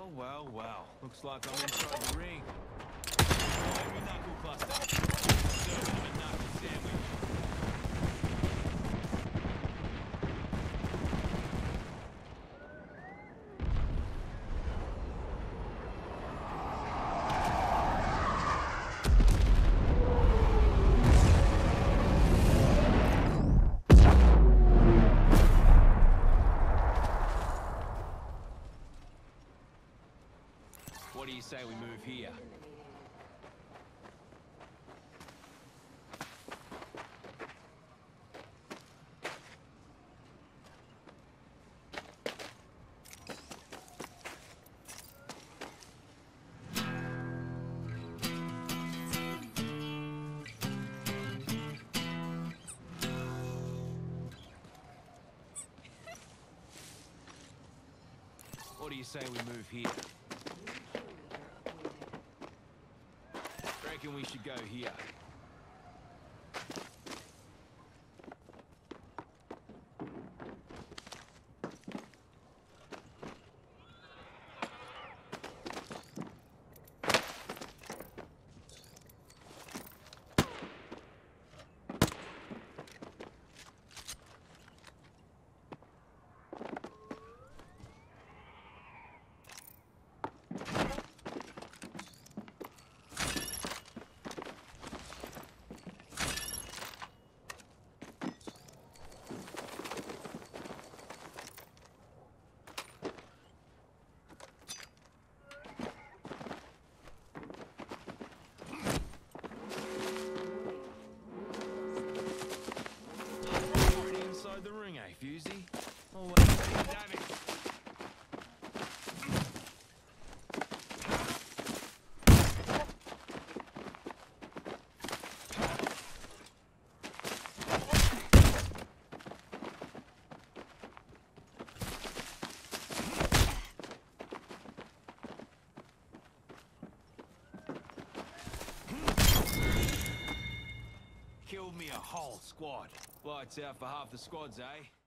Well, well, well. Looks like I'm inside the ring. Every knuckle cluster. Serving him a knuckle sandwich. What do you say we move here? What do you say we move here? Reckon we should go here. The ring, eh, Fusey? Always taking damage. Killed me a whole squad. Lights out for half the squads, eh?